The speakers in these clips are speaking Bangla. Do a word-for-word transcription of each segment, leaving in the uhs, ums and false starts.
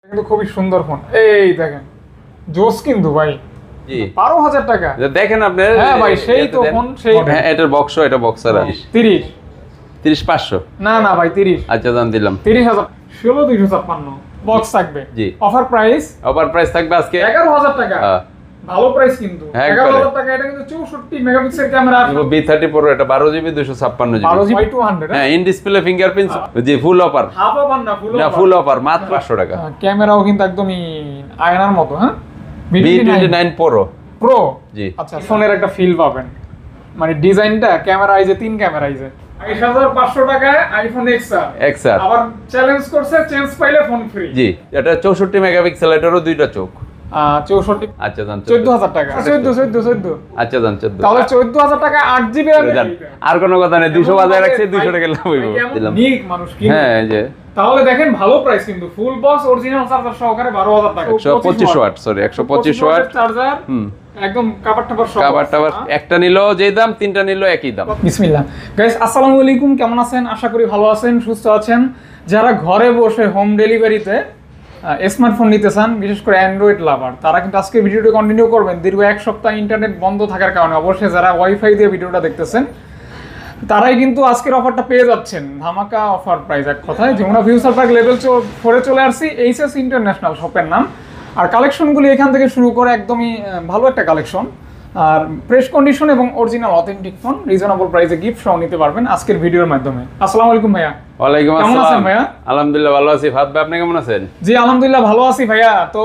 কিন্তু খুবই সুন্দর ফোন। এই দেখেন জোস কিন্তু ভাই জি বারো হাজার টাকা দেখেন আপনি। হ্যাঁ ভাই সেই তো ফোন সেই হ্যাঁ এটার বক্স এটা বক্সার তিরিশ তিরিশ পাঁচশো না না ভাই তিরিশ আচ্ছা দাম দিলাম তিরিশ হাজার ষোলো দুইশো ছাপ্পান্ন বক্স থাকবে। জি অফার প্রাইস অফার প্রাইস থাকবে আজকে এগারো হাজার টাকা। ভালো প্রাইস কিন্তু এগারো হাজার টাকা। এটা কিন্তু চৌষট্টি megapixel camera V thirty pro এটা বারো জিবি দুইশো ছাপ্পান্ন জিবি বারো জিবি দুইশো। হ্যাঁ ইন ডিসপ্লে ফিঙ্গারপ্রিন্ট জি ফুল অফার হাফ অফার না ফুল না ফুল অফার মাত্র পাঁচশো টাকা। ক্যামেরাও কিন্তু একদমই আয়নার মতো। হ্যাঁ V twenty nine pro pro জি আচ্ছা ফোনের একটা ফিল পাবেন মানে ডিজাইনটা ক্যামেরা আইজে তিন ক্যামেরা আইজে বাইশ হাজার পাঁচশো টাকায় আইফোন এক্সআর এক্সআর আবার চ্যালেঞ্জ করছে চেঞ্জ পাইলে ফোন ফ্রি। জি এটা চৌষট্টি মেগাপিক্সেল এটারও দুইটা চোখ চৌষট্টি আচ্ছা জান চোদ্দ হাজার টাকা চোদ্দ চোদ্দ চোদ্দ আচ্ছা জান চোদ্দ তাহলে চোদ্দ হাজার টাকা আট জিবি আর কোনো কথা নেই দুইশো বাজায় রাখছি দুইশো টাকা লাভ হইব দিলাম নিক মানুষ কি হ্যাঁ এই যে তাহলে দেখেন ভালো প্রাইস কিন্তু ফুল বক্স অরিজিনাল চার্জার সহকারে বারো হাজার টাকা একশো পঁচিশ ওয়াট সরি একশো পঁচিশ ওয়াট চার্জার হুম একদম কাভার টাভার সব কাভার টাভার একটা নিলো যেই দাম তিনটা নিলো একই দাম। বিসমিল্লাহ গাইস আসসালামু আলাইকুম কেমন আছেন আশা করি ভালো আছেন সুস্থ আছেন। যারা ঘরে বসে হোম ডেলিভারিতে স্মার্টফোন নিতে চান বিশেষ করে অ্যান্ড্রয়েড লাভার তারা কিন্তু আজকে ভিডিওটি কন্টিনিউ করবেন। দীর্ঘ এক সপ্তাহ ইন্টারনেট বন্ধ থাকার কারণে অবশ্যই যারা ওয়াইফাই দিয়ে ভিডিওটা দেখতেছেন তারাই কিন্তু আজকের অফারটা পেয়ে যাচ্ছেন ধামাকা অফার প্রাইস। এক কথায় যমুনা ফিউচার পার্ক লেভেল ফোরে চলে আসছি এইচএস ইন্টারন্যাশনাল শপের নাম। আর কালেকশনগুলি এখান থেকে শুরু করে একদমই ভালো একটা কালেকশন আর প্রেস কন্ডিশন এবং অরিজিনাল অথেন্টিক ফোন রিজনেবল প্রাইসে গিফট সহ নিতে পারবেন আজকের ভিডিওর মাধ্যমে। আসসালামু আলাইকুম ভাইয়া। ওয়ালাইকুম আসসালাম। কেমন আছেন ভাইয়া? আলহামদুলিল্লাহ ভালো আছি। ফাদ ভাই আপনি কেমন আছেন? জি আলহামদুলিল্লাহ ভালো আছি ভাইয়া। তো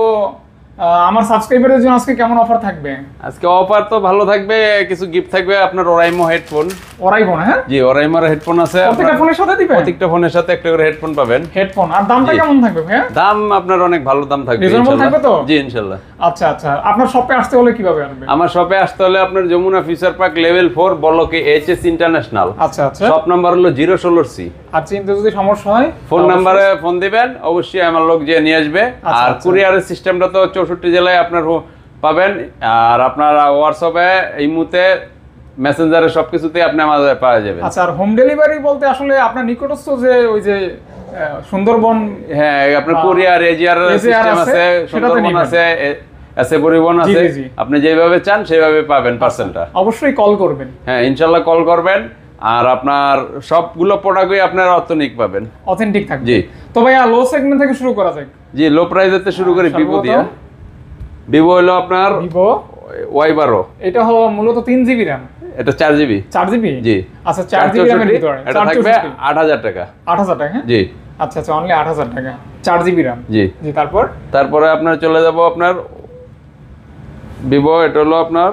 আমার সাবস্ক্রাইবারের জন্য আজকে কেমন অফার থাকবে? আজকে অফার তো ভালো থাকবে, কিছু গিফট থাকবে আপনার ওরাইমো হেডফোন। ওরাইমো হ্যাঁ জি ওরাইমোর হেডফোন আছে প্রত্যেকটা ফোনের সাথে দিবেন? প্রত্যেকটা ফোনের সাথে একটা করে হেডফোন পাবেন। হেডফোন আর দামটা কেমন থাকবে ভাইয়া? দাম আপনার অনেক ভালো দাম থাকবে রিজনেবল থাকবে তো? জি ইনশাআল্লাহ। আচ্ছা আচ্ছা আপনার শপে আসতে হলে কিভাবে আসবে? আমার শপে আসতে হলে আপনার Jamuna Future Park level four বলকে এইচএস ইন্টারন্যাশনাল। আচ্ছা আচ্ছা শপ নাম্বার হলো জিরো ষোলো সি। আর চিন্তা যদি সমস্যা হয় ফোন নাম্বারে ফোন দিবেন, অবশ্যই আমার লোক যে নিয়ে আসবে। আর কুরিয়ারের সিস্টেমটা তো চৌষট্টি জেলায় আপনার পাবেন। আর আপনার হোয়াটসঅ্যাপে এই মুহূর্তে মেসেঞ্জারে সবকিছুতে আপনি আমাদের পাওয়া যাবেন। আচ্ছা আর হোম ডেলিভারি বলতে আসলে আপনার নিকটস্থ যে ওই যে সুন্দরবন হ্যাঁ আপনার কুরিয়ার এজিআর সিস্টেম আছে, সুন্দরবন আছে, এসে পরিবহন আছে, আপনি যেভাবে চান সেভাবে পাবেন পার্সেলটা। অবশ্যই কল করবেন। হ্যাঁ ইনশাআল্লাহ কল করবেন। আর আপনার সবগুলো প্রোডাক্টই আপনার অথেন্টিক পাবেন, অথেন্টিক থাকবে। জি তো ভাইয়া লো সেগমেন্ট থেকে শুরু করা যাক। জি লো প্রাইসেতে শুরু করি ভিভো দিয়ে। ভিভো হলো আপনার ভিভো ওয়াই বারো। এটা হলো মূলত তিন জিবি র্যাম, এটা চার জিবি। চার জিবি জি আচ্ছা চার জিবি র্যামের ভিতরে এটা থাকবে আট হাজার টাকা। আট হাজার টাকা হ্যাঁ জি আচ্ছা আচ্ছা অনলি আট হাজার টাকা চার জিবি র্যাম। জি জি তারপর তারপরে আপনার চলে যাব আপনার ভিভো, এটা হলো আপনার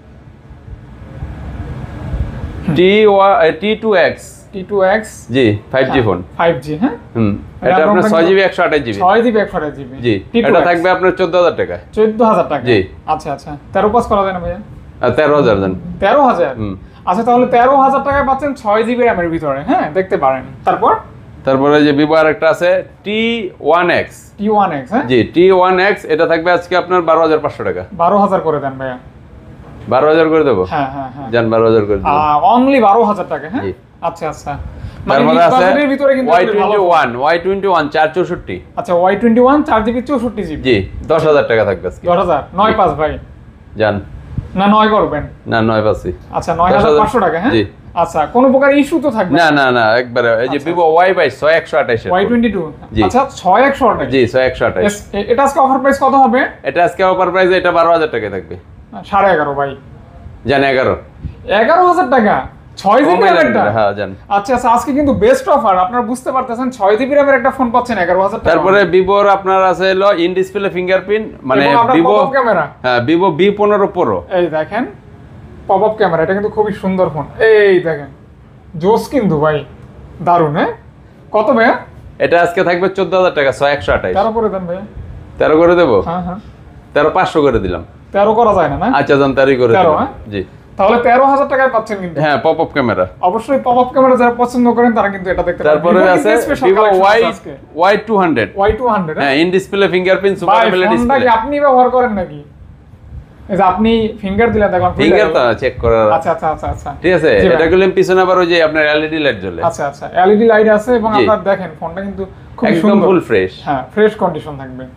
T T two X. T two X জি five G phone five G হ্যাঁ হুম এটা আপনার ছয় জিবি একশো আঠাশ জিবি। ছয় জিবি একশো আঠাশ জিবি জি এটা থাকবে আপনার চোদ্দ হাজার টাকা। চোদ্দ হাজার টাকা জি আচ্ছা আচ্ছা তেরো পাস করা যায় না ভাইয়া? তেরো হাজার দেন। তেরো হাজার আচ্ছা তাহলে তেরো হাজার টাকায় পাচ্ছেন ছয় জিবি র্যামের ভিতরে। হ্যাঁ দেখতে পারেন। তারপর তারপরে যে ভিভো আর একটা আছে T one X. T one X হ্যাঁ জি টি ওয়ান এক্স এটা থাকবে আজকে আপনার বারো হাজার পাঁচশো টাকা। বারো হাজার করে দেন ভাইয়া। বারো হাজার করে দেবো? হ্যাঁ হ্যাঁ হ্যাঁ জান বারো হাজার করে দেবো। অনলি বারো হাজার টাকা হ্যাঁ আচ্ছা আচ্ছা তারপরে আছে Y twenty one Y twenty one চার চৌষট্টি। আচ্ছা ওয়াই টোয়েন্টি ওয়ান চার জিবি চৌষট্টি জিবি। জি দশ হাজার টাকা থাকবে আজকে। দশ হাজার নয় পাঁচ ভাই জান না নয় করবেন না নয় পাঁচই। আচ্ছা নয় হাজার পাঁচশো টাকা হ্যাঁ জি আচ্ছা কোনো প্রকার ইস্যু তো থাকবে না? না না একবারে এই যে ভিভো ওয়াই বাইশ ছয় একশো আঠাশ ওয়াই টোয়েন্টি টু আচ্ছা ছয় একশো আঠাশ জি ছয় একশো আঠাশ। এটা আজকে অফার প্রাইস কত হবে? এটা আজকে অফার প্রাইস এটা বারো হাজার টাকা থাকবে। সাড়ে এগারো ভাই জান এগারো এগারো হাজার টাকা ছয় জিবি র্যামেরটা। হ্যাঁ জান আচ্ছা আচ্ছা আজকে কিন্তু বেস্ট অফার আপনারা বুঝতে পারতেছেন ছয় জিবি র্যামের একটা ফোন পাচ্ছেন এগারো হাজার টাকা। তারপরে ভিভোর আপনার আছে হলো ইন ডিসপ্লে ফিঙ্গারপ্রিন্ট মানে ভিভো ক্যামেরা হ্যাঁ ভিভো ভি পনেরো প্রো। এই দেখেন পপ আপ ক্যামেরা, এটা কিন্তু খুবই সুন্দর ফোন। এই দেখেন জোস কিন্তু ভাই দারুন। হ্যাঁ কত ভাইয়া? এটা আজকে থাকবে চোদ্দ হাজার টাকা ছয় একশো আঠাশ। তেরো করে দেন ভাইয়া। তেরো করে দেবো? হ্যাঁ হ্যাঁ তেরো পাঁচশো করে দিলাম। তেরো করা যায় না না? আচ্ছা জান তেরোই করে তেরো দিলাম। হ্যাঁ জি তাহলে তেরো হাজার টাকায় পাচ্ছেন কিন্তু। হ্যাঁ পপ আপ ক্যামেরা অবশ্যই পপ আপ ক্যামেরা যারা পছন্দ করেন তারা কিন্তু এটা দেখতে পারেন। তারপরে আছে Vivo Y Y two hundred. Y two hundred হ্যাঁ in display fingerprint super AMOLED display. ফোনটা কি আপনি ব্যবহার করেন নাকি? এই যে আপনি ফিঙ্গার দিলেন দেখুন ফিঙ্গার তো চেক করার। আচ্ছা আচ্ছা আচ্ছা আচ্ছা ঠিক আছে এটা গেলেন পিছনে আবার ওই যে আপনার এলইডি লাইট জ্বলে। আচ্ছা আচ্ছা এলইডি লাইট আছে এবং আপনারা দেখেন ফোনটা কিন্তু খুব সুন্দর একদম ফুল ফ্রেশ। হ্যাঁ ফ্রেশ কন্ডিশন থাকবে।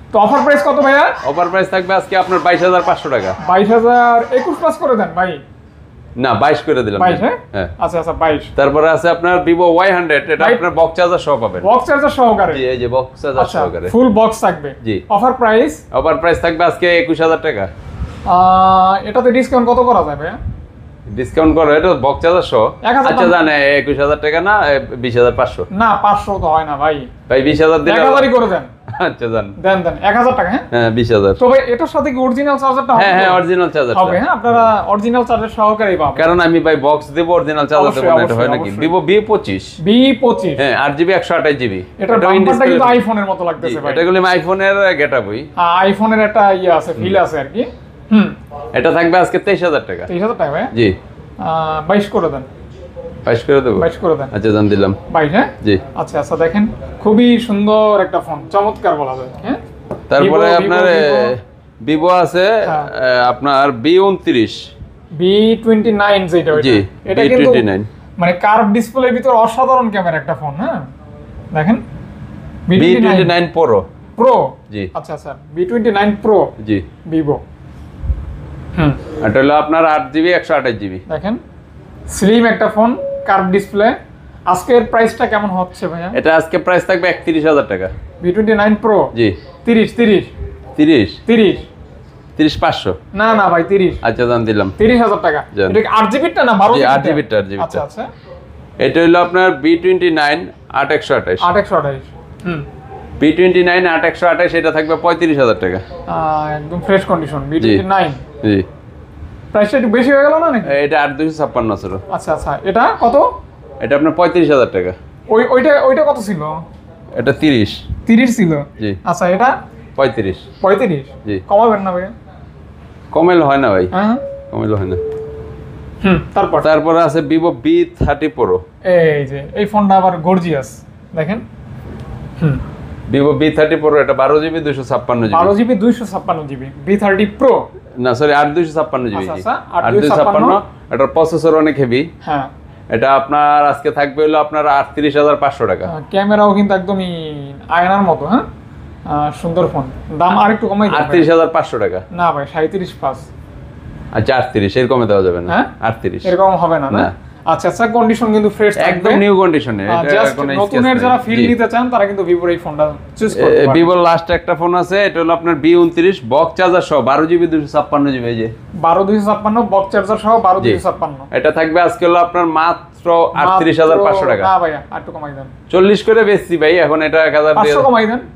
তো অফার প্রাইস কত ভাইয়া? অফার প্রাইস থাকবে আজকে আপনার বাইশ হাজার পাঁচশো টাকা। বাইশ হাজার একুশ প্লাস করে দেন ভাই। না বাইশ করে দিলাম। বাইশ হ্যাঁ হ্যাঁ আচ্ছা আচ্ছা বাইশ। তারপরে আছে আপনার ভিভো ওয়াই হান্ড্রেড, এটা আপনার বক্স চার্জার সহ পাবেন। বক্স চার্জার সহকারে? জি এই যে বক্স চার্জার সহকারে ফুল বক্স থাকবে। জি। Offer price? অফার প্রাইস থাকবে আজকে একুশ হাজার টাকা। এটাতে ডিসকাউন্ট কত করা যায় ভাইয়া? ডিসকাউন্ট করো, এটা বক্স চার্জার সহ। আচ্ছা জানে একুশ হাজার টাকা না বিশ হাজার পাঁচশো? না পাঁচশো তো হয় না ভাই। ভাই বিশ হাজার দিলে এক হাজারই করে দেন। আচ্ছা জান দেন দেন এক হাজার টাকা। হ্যাঁ হ্যাঁ বিশ হাজার। তো ভাই এটার সাথে কি অরিজিনাল চার্জারটা হবে? হ্যাঁ হ্যাঁ অরিজিনাল চার্জার হবে। হ্যাঁ আপনারা অরিজিনাল চার্জার সহকারেই পাবেন। কারণ আমি ভাই বক্স দেব অরিজিনাল চার্জার দেব না, এটা হয় নাকি? ভিভো ভি পঁচিশ। ভি পঁচিশ হ্যাঁ আট জিবি একশো আঠাশ জিবি। এটা বাম্পারটা কিন্তু আইফোনের মতো লাগতেছে ভাই। এটা গুলো আইফোনের গেটআপই। হ্যাঁ আইফোনের একটা ইয়ে আছে, ফিল আছে আর কি। হুম এটা থাকবে আজকে তেইশ হাজার টাকা। তেইশ হাজার টাকা ভাই? জি। বাইশ করে দেন। বাইশ করে দেবো? বাইশ করে দেন। আচ্ছা জান দিলাম বাইশ। হ্যাঁ জি। আচ্ছা আচ্ছা দেখেন খুবই সুন্দর একটা ফোন, চমৎকার বলা যায়। হ্যাঁ তারপরে আপনার ভিভো আছে আপনার বি উনত্রিশ। বি টোয়েন্টি নাইন যেটা, জি এটা কিন্তু মানে কার্ভ ডিসপ্লের ভিতর অসাধারণ ক্যামেরা একটা ফোন। হ্যাঁ দেখেন V twenty nine pro. Pro? জি। আচ্ছা আচ্ছা বি টোয়েন্টি নাইন প্রো। জি ভিভো। হুম এটা হলো আপনার আট জিবি একশো আঠাশ জিবি। দেখেন স্লিম একটা ফোন, কার্ভ ডিসপ্লে। আজকের প্রাইসটা কেমন হচ্ছে ভাইয়া? এটা আজকে প্রাইস থাকবে একত্রিশ হাজার টাকা। V twenty nine pro? জি। তিরিশ তিরিশ তিরিশ তিরিশ তিরিশ পাঁচশো? না না ভাই তিরিশ। আচ্ছা দাম দিলাম তিরিশ হাজার টাকা। এটা কি আট জিবিটা না বারো জিবি? আট জিবিটা। আট জিবি। আচ্ছা আচ্ছা এটা হলো আপনার বি টোয়েন্টি নাইন আট একশো আঠাশ। আট একশো আঠাশ। হুম বি টোয়েন্টি নাইন আট একশো আঠাশ এটা থাকবে পঁয়ত্রিশ হাজার টাকা। একদম fresh condition V twenty nine. জি। প্রাইসটা একটু বেশি হয়ে গেল না নাকি? এটা আট দুইশো ছাপ্পান্ন ছিল। আচ্ছা আচ্ছা এটা কত? এটা আপনার পঁয়ত্রিশ হাজার টাকা। ওই ওইটা ওইটা কত ছিল? এটা তিরিশ। তিরিশ ছিল? জি। আচ্ছা এটা পঁয়ত্রিশ। পঁয়ত্রিশ? জি। কমাবেন না ভাই? কমেল হয় না ভাই। হ্যাঁ কমেল হয় না। হুম তারপর তারপরে আছে ভিভো বি থার্টি প্রো। এই যে এই ফোনটা আবার গর্জিয়াস দেখেন। হুম ভিভো বি থার্টি প্রো, এটা বারো জিবি দুইশো ছাপ্পান্ন জিবি। বারো জিবি দুইশো ছাপ্পান্ন জিবি বি থার্টি প্রো? না সরি আট দুইশো ছাপ্পান্ন জিবি। আচ্ছা আট দুইশো ছাপ্পান্ন। এটার প্রসেসর অনেক হেভি। হ্যাঁ এটা আপনার আজকে থাকবে হলো আপনার আটত্রিশ হাজার পাঁচশো টাকা। ক্যামেরাও কিন্তু একদমই আয়নার মতো। হ্যাঁ সুন্দর ফোন। দাম আরেকটু কমাই দেন। আটত্রিশ হাজার পাঁচশো টাকা। না ভাই সাঁইত্রিশ পাঁচ। আচ্ছা আটত্রিশ এর কমে দেওয়া যাবে না? হ্যাঁ আটত্রিশ এরকম হবে না? না আচ্ছা আচ্ছা কন্ডিশন কিন্তু ফ্রেশ একদম নিউ কন্ডিশনে। এটা কোনো নতুনের যারা ফিল নিতে চান তারা কিন্তু ভিভোর এই ফোনটা চুজ করতে পারেন। ভিভোর লাস্ট একটা ফোন আছে, এটা হলো আপনার বি উনত্রিশ বক্স চার্জার সহ বারো জিবি দুইশো ছাপ্পান্ন জিবি। এই যে বারো দুইশো ছাপ্পান্ন বক্স চার্জার সহ বারো দুইশো ছাপ্পান্ন। এটা থাকবে আজকে হলো আপনার মাত্র আটত্রিশ হাজার পাঁচশো টাকা। না ভাইয়া আর একটু কমাই দেন। চল্লিশ করে বেচছি ভাই, এখন এটা এক হাজার পাঁচশো কমাই দেন।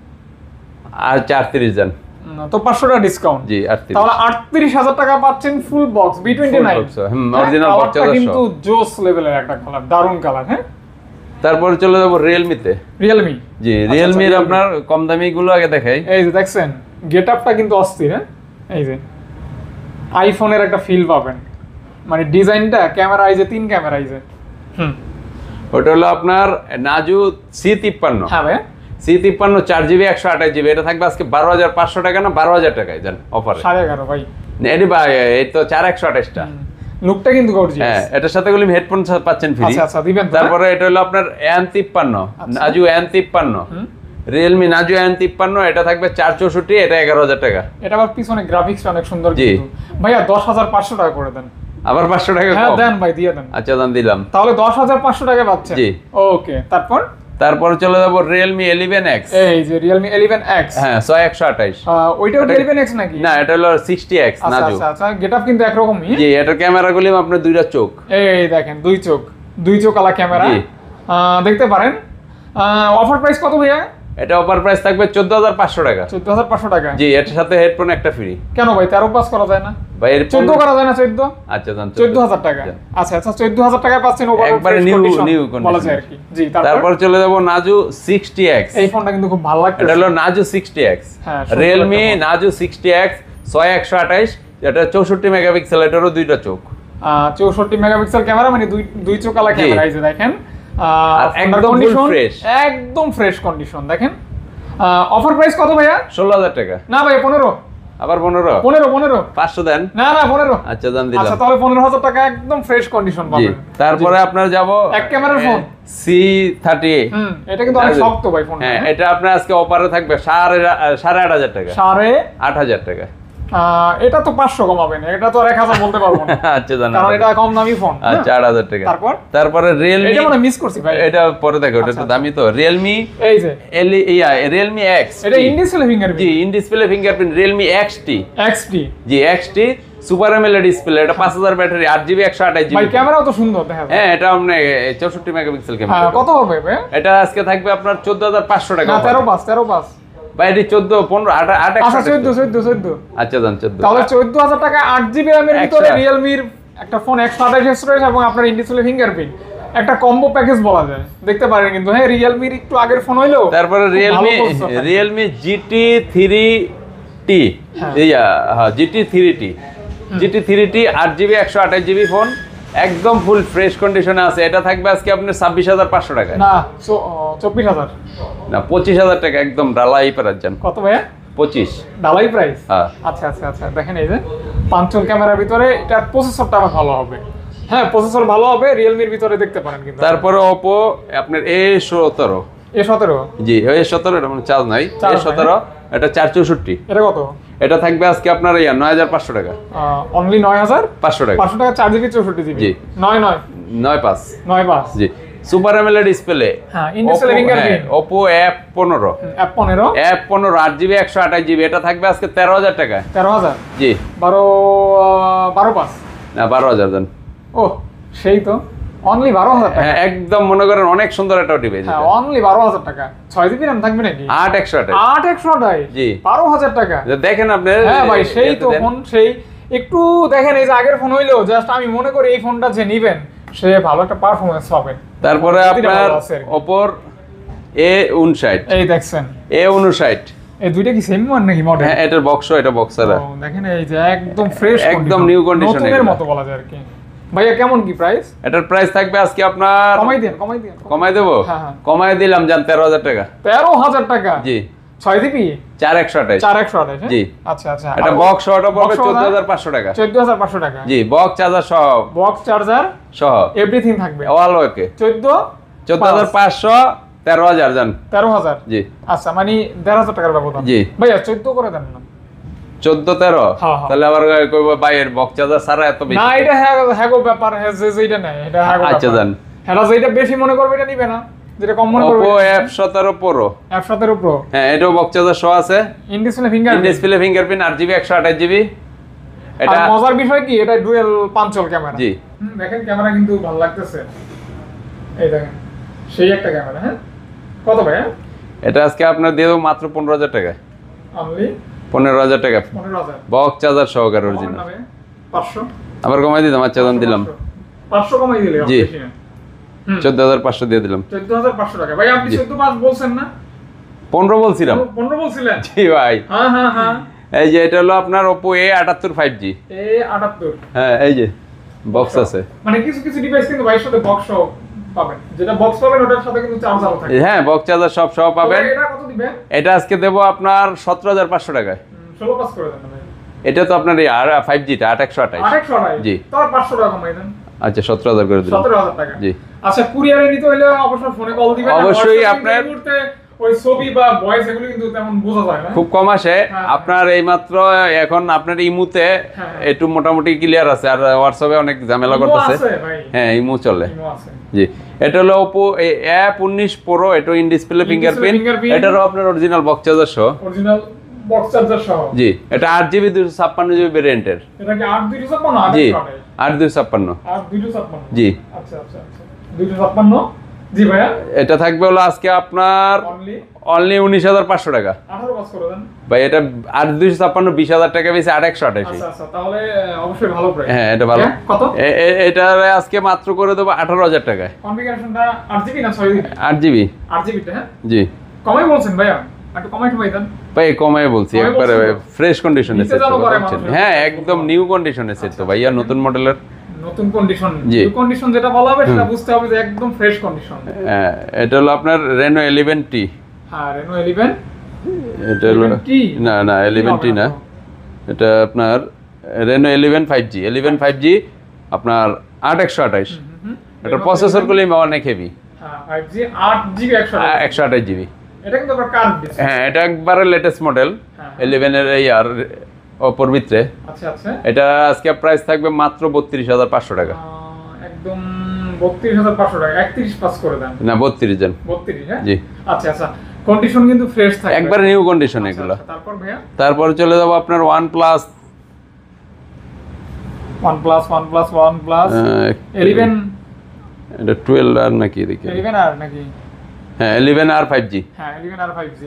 আর আটত্রিশ দেন তো পাঁচশো টাকা ডিসকাউন্ট। জি আটত্রিশ। তাহলে আটত্রিশ হাজার টাকা পাচ্ছেন full box V twenty nine. হুম অরিজিনাল বক্স চার্জার কিন্তু জোস লেভেলের একটা কালার, দারুন কালার। হ্যাঁ তারপর চলে যাবো রিয়েলমি তে। রিয়েলমি? জি রিয়েলমি এর আপনার কম দামি গুলো আগে দেখাই। এই যে দেখছেন গেটআপটা কিন্তু অস্থির। হ্যাঁ এই যে আইফোনের একটা ফিল পাবেন, মানে ডিজাইনটা ক্যামেরা আইজে তিন ক্যামেরা আইজে। হুম ওটা হলো আপনার নাজু সি তিপ্পান্ন। হ্যাঁ ভাই সি তিপ্পান্ন চার জিবি একশো আঠাশ জিবি। এটা থাকবে আজকে বারো হাজার পাঁচশো টাকা না বারো হাজার টাকায় জান অফারে। সাড়ে এগারো ভাই। এটি ভাই এই তো চার একশো আঠাশটা। লুকটা কিন্তু গর্জিয়াস। হ্যাঁ এটার সাথে গুলি হেডফোন পাচ্ছেন ফ্রি। আচ্ছা আচ্ছা দিবেন। তারপরে এটা হলো আপনার এন তিপ্পান্ন নাজু এন তিপ্পান্ন। রিয়েলমি নাজু এন তিপ্পান্ন, এটা থাকবে চার চৌষট্টি, এটা এগারো হাজার টাকা। এটা আবার পিছনে গ্রাফিক্স অনেক সুন্দর কিন্তু। ভাইয়া দশ হাজার পাঁচশো টাকা করে দেন। আবার পাঁচশো টাকা হ্যাঁ কম? দেন ভাই দিয়ে দেন। আচ্ছা দাম দিলাম। তাহলে দশ হাজার পাঁচশো টাকা পাচ্ছেন। জি ওকে তারপর তারপর চলে যাবো রিয়েলমি ইলেভেন এক্স। এই যে রিয়েলমি ইলেভেন এক্স। হ্যাঁ ছয় একশো আঠাশ। ওইটাও ইলেভেন এক্স নাকি? না এটা হলো সিক্সটি এক্স নাজু। আচ্ছা আচ্ছা গেটআপ কিন্তু একরকমই। জি এটার ক্যামেরা গুলি আপনার দুইটা চোখ। এই দেখেন দুই চোখ, দুই চোখ আলা ক্যামেরা দেখতে পারেন। অফার প্রাইস কত ভাইয়া? এটা অফার প্রাইস থাকবে চোদ্দ হাজার পাঁচশো টাকা। চোদ্দ হাজার পাঁচশো টাকা? জি এটার সাথে হেডফোন একটা ফ্রি। কেন ভাই তেরো পাস করা যায় না? ভাই এর চোদ্দ করা যায় না? চোদ্দ? আচ্ছা জান চোদ্দ হাজার টাকা। আচ্ছা আচ্ছা চোদ্দ হাজার টাকা পাচ্ছেন একবারে নিউ নিউ বলা যায় আর কি। জি তারপর চলে যাব নাজু সিক্সটি এক্স। এই ফোনটা কিন্তু খুব ভালো লাগছে। এটা হলো নাজু সিক্সটি এক্স। হ্যাঁ রিয়েলমি নাজু সিক্সটি এক্স ছয় একশো আঠাশ। এটা চৌষট্টি মেগাপিক্সেল, এটারও দুইটা চোখ। চৌষট্টি মেগাপিক্সেল ক্যামেরা, মানে দুই দুই চোখ আলা ক্যামেরা। এই যে দেখেন একদম ফ্রেশ, একদম ফ্রেশ কন্ডিশন। দেখেন অফার প্রাইস কত ভাইয়া? ষোলো হাজার টাকা। না ভাই পনেরো। আবার পনেরো পনেরো পনেরো পাঁচশো দেন না না পনেরো আচ্ছা দাম দিলাম আচ্ছা তাহলে পনেরো হাজার টাকা একদম ফ্রেশ কন্ডিশন জি পাবেন তারপরে আপনার যাব এক ক্যামেরার ফোন সি থার্টি হুম এটা কিন্তু অনেক শক্ত ভাই ফোন হ্যাঁ এটা আপনার আজকে অফারে থাকবে সাড়ে সাড়ে আট হাজার টাকা সাড়ে আট হাজার টাকা আহ, এটা তো পাঁচশো কমাবেন এটা তো আর এক হাজার বলতে পারবো না আচ্ছা জানা কারণ এটা কম দামি ফোন আচ্ছা আট হাজার টাকা তারপর তারপরে রিয়েলমি এটা মানে মিস করছি ভাই এটা পরে দেখো এটা একটু দামি তো রিয়েলমি এই যে এল ইয়া রিয়েলমি এক্স এটা ইন ডিসপ্লে ফিঙ্গারপ্রিন্ট জি in display fingerprint Realme XT XT জি এক্সটি সুপার এমএলইডি ডিসপ্লে এটা পাঁচ হাজার ব্যাটারি আট জিবি একশো আঠাশ জিবি ভাই ক্যামেরাও তো সুন্দর দেখা যায় হ্যাঁ এটা আপনি চৌষট্টি মেগাপিক্সেল হ্যাঁ ক্যামেরা কত হবে ভাই এটা আজকে থাকবে আপনার চোদ্দ হাজার পাঁচশো টাকা না তেরো পাঁচ তেরো পাঁচ ভাই এটি চোদ্দ পনেরো আট আট আচ্ছা চোদ্দ চোদ্দ চোদ্দ আচ্ছা জান চোদ্দ তাহলে চোদ্দ হাজার টাকা আট জিবি র্যামের ভিতরে একশো। রিয়েলমির একটা ফোন একশো আঠাশ স্টোরেজ এবং আপনার ইন ডিসপ্লে ফিঙ্গারপ্রিন্ট একটা কম্বো প্যাকেজ বলা যায় দেখতে পারেন কিন্তু হ্যাঁ রিয়েলমির একটু আগের ফোন হইলো তারপরে Realme Realme GT three T ইয়া হ্যাঁ GT three T GT three T আট জিবি একশো আঠাশ জিবি ফোন একদম ফুল ফ্রেশ কন্ডিশনে আছে এটা থাকবে আজকে আপনার ছাব্বিশ হাজার পাঁচশো টাকা না চব্বিশ হাজার না পঁচিশ হাজার টাকা একদম ডালাই পারার যান কত ভাইয়া পঁচিশ ডালাই প্রাইস হ্যাঁ আচ্ছা আচ্ছা আচ্ছা দেখেন এই যে পাঁচজন ক্যামেরার ভিতরে এটার প্রসেসরটা আবার ভালো হবে হ্যাঁ প্রসেসর ভালো হবে রিয়েলমির ভিতরে দেখতে পারেন কিন্তু তারপরে ওপো আপনার এ সতেরো এ সতেরো জি এ সতেরো এটা মানে চার্জ নাই এ চার্জ নাই, সতেরো এটা চার চৌষট্টি এটা কত এটা থাকবে আজকে আপনার ইয়া নয় হাজার পাঁচশো টাকা অনলি নয় হাজার পাঁচশো টাকা পাঁচশো টাকা চার জিবি চৌষট্টি জিবি জি। নয় নয় নয় পাঁচ নয় পাঁচ জি সুপার এমএলইডি ডিসপ্লে হ্যাঁ in display fingerprint Oppo F পনেরো অ্যাপ পনেরো এফ পনেরো আট জিবি একশো আঠাশ জিবি এটা থাকবে আজকে তেরো হাজার টাকা তেরো হাজার জি বারো আহ, বারো পাঁচ না বারো হাজার দেন ও সেই তো অনলি বারো হাজার টাকা হ্যাঁ একদম মনে করেন অনেক সুন্দর একটা ডিভাইস হ্যাঁ অনলি বারো হাজার টাকা ছয় জিবি র্যাম থাকবে নাকি আট একশো আঠাশ আট একশো আঠাশ জি। বারো হাজার টাকা যে দেখেন আপনি হ্যাঁ ভাই সেই ইয়েতে তো দেন। ফোন সেই একটু দেখেন এই যে আগের ফোন হইলো জাস্ট আমি মনে করি এই ফোনটা যে নিবেন সে ভালো একটা পারফরমেন্স পাবেন তারপরে প্রতিটা আপনার ভালো আছে আর কি। ওপোর এ উনষাট এই দেখছেন এ উনষাট এই দুইটা কি সেম ওয়ান নাকি মডেল হ্যাঁ এটার বক্স এটা বক্সার দেখেন এই যে একদম ফ্রেশ একদম new condition নতুনের এগুলা। মতো বলা যায় আর কি ভাইয়া কেমন কি প্রাইস এটার প্রাইস থাকবে আজকে আপনার কমাই দেন কমাই দেন কমাই দেবো হ্যাঁ, হ্যাঁ। কমাই দিলাম জান তেরো হাজার টাকা তেরো হাজার টাকা জি ছয় জিবি চার একশো আঠাশ চার একশো আঠাশ হ্যাঁ? জি। আচ্ছা আচ্ছা এটা বক্স সহটা পড়বে চোদ্দ হাজার পাঁচশো টাকা চোদ্দ হাজার পাঁচশো টাকা জি বক্স চার্জার সহ বক্স চার্জার সহ এভরিথিং থাকবে অল ওকে চোদ্দ চোদ্দ হাজার পাঁচশো তেরো হাজার জান তেরো হাজার জি আচ্ছা মানে দেড় হাজার টাকার ব্যবধান জি। ভাইয়া চোদ্দ করে দেন না চোদ্দ তেরো হ্যাঁ, হ্যাঁ। তাহলে আবার কইবো বাইরের বক্স চার্জার সারা এত বেশি না এটা হ্যাঁ হ্যাগো ব্যাপার হ্যাঁ যে যেটা নেই এটা হ্যাগো আচ্ছা, ব্যাপার যান। হ্যাঁ যেটা বেশি মনে করবে এটা নিবে না যেটা কম মনে করবে ওপো এফ সতেরো প্রো এফ সতেরো প্রো হ্যাঁ এটাও বক্স চার্জার সহ আছে in display finger display fingerprint আট জিবি একশো আঠাশ জিবি আর এটা মজার বিষয় কি এটা ডুয়েল পাঁচল ক্যামেরা জি দেখেন ক্যামেরা কিন্তু ভালো লাগতেছে এই দেখেন সেই একটা ক্যামেরা হ্যাঁ কত ভাই এটা আজকে আপনার দিয়ে দেবো মাত্র পনেরো হাজার টাকা অনলি পনেরো হাজার টাকা পনেরো হাজার বক্স চার্জার সহকারে অরিজিনাল পাঁচশো আবার কমাই দিলাম আচ্ছা দাম দিলাম পাঁচশো কমাই দিলে জি। চোদ্দ হাজার পাঁচশো দিয়ে দিলাম চোদ্দ হাজার পাঁচশো টাকা ভাই আপনি জি। চোদ্দ পাঁচ বলছেন না পনেরো বলছিলাম পনেরো বলছিলেন জি ভাই হ্যাঁ হ্যাঁ হ্যাঁ এই যে এটা হলো আপনার ওপো এ আটাত্তর ফাইভ জি এ আটাত্তর হ্যাঁ এই যে বক্স আছে মানে কিছু কিছু ডিভাইস কিন্তু ভাইয়ের সাথে বক্স পাবেন যেটা বক্স পাবেন ওটার সাথে কিন্তু চার্জারও থাকে হ্যাঁ বক্স চার্জার সব সহ পাবেন তো এটা কত দিবেন এটা আজকে দেবো আপনার সতেরো হাজার পাঁচশো টাকায় ষোলো পাস করে দেন ভাই এটা তো আপনার এই আর ফাইভ জিটা আট একশো আঠাশ আরেকশো আড়াই জি। তার পাঁচশো টাকা কমাই দেন আচ্ছা সতেরো হাজার করে দিলাম সতেরো হাজার টাকা জি আচ্ছা কুরিয়ারে নিতে হলে অবশ্যই ফোনে কল দিবেন আর অবশ্যই WhatsApp-এ আপনার- এই মুহূর্তে ওই ছবি বা ভয়েস এগুলো কিন্তু তেমন বোঝা যায় না খুব কম আসে হ্যাঁ। আপনার এইমাত্র এখন আপনার ইমুতে হ্যাঁ। একটু মোটামুটি ক্লিয়ার আছে আর হোয়াটসঅ্যাপে অনেক ঝামেলা ইমো করতেছে আছে ভাই হ্যাঁ ইমু চলে ইমো আছে জি এটা হলো ওপো অ্যাপ উনিশ প্রো এটা ইন ডিসপ্লে ফিঙ্গারপ্রিন্ট fingerprint। এটারও আপনার অরিজিনাল বক্স চার্জার সহ অরিজিনাল বক্স চার্জার সহ জি এটা আট জিবি দুশো ছাপ্পান্ন জিবি ভেরিয়েন্টের এটা কি আট দুইশো ছাপ্পান্ন আট জি একশো আঠাশ? আট দুশো ছাপ্পান্ন আট দুইশো ছাপ্পান্ন জি আচ্ছা আচ্ছা আচ্ছা দুইশো ছাপ্পান্ন জি ভাইয়া এটা থাকবে হলো আজকে আপনার অনলি অনলি উনিশ হাজার পাঁচশো টাকা আঠারো পাস করে দেন ভাই এটা আট দুইশো ছাপ্পান্ন বিশ হাজার টাকা বেশি আট একশো আঠাশি আচ্ছা আচ্ছা তাহলে আহ, অবশ্যই ভালো প্রাইস হ্যাঁ এটা ভালো কত এ- এ- এটা আজকে মাত্র করে দেবো আঠারো হাজার টাকায় কনফিগারেশনটা আট জিবি না ছয় জিবি আট জিবি আট জিবিটা হ্যাঁ জি কমাই বলছেন ভাইয়া একটু কমাই ঠমাই দেন ভাই কমাই বলছি কমাই একবারে বলছেন তো? ফ্রেশ কন্ডিশনে নিতে সেট জানো করে মানুষের। হ্যাঁ একদম নিউ কন্ডিশনে সেট তো ভাইয়া নতুন মডেলের নতুন কন্ডিশন জি। নিউ কন্ডিশন যেটা বলা হবে সেটা বুঝতে হবে যে একদম ফ্রেশ কন্ডিশন এটা হলো আপনার রেনো ইলেভেন টি হ্যাঁ রেনো ইলেভেন এটা হলো eleven T? না না ইলেভেন টি না এটা আপনার Reno eleven five G eleven five G আপনার আট একশো আঠাইশ এটা প্রসেসর গুলি অনেক হেভি। হ্যাঁ ফাইভ জি আট জিবি একশো আঠাইশ জিবি। এটা কিন্তু আবার কার্ভ ডিসপ্লে। হ্যাঁ এটা একবারে লেটেস্ট মডেল ইলেভেন এর এই আর অপর ভিতরে। আচ্ছা আচ্ছা এটা আজকে প্রাইস থাকবে মাত্র বত্রিশ হাজার পাঁচশো টাকা। একদম বত্রিশ হাজার পাঁচশো টাকা, একত্রিশ পাস করে দেন। না বত্রিশ দেন। বত্রিশ হ্যাঁ জি আচ্ছা আচ্ছা কন্ডিশন কিন্তু ফ্রেশ থাকবে একবারে নিউ কন্ডিশন এগুলো। তারপর ভাইয়া তারপর চলে যাব আপনার OnePlus OnePlus OnePlus OnePlus eleven এটা টুয়েলভ আর নাকি দেখি ইলেভেন আর নাকি হ্যাঁ ইলেভেন আর ফাইভ জি। হ্যাঁ ইলেভেন আর ফাইভ জি।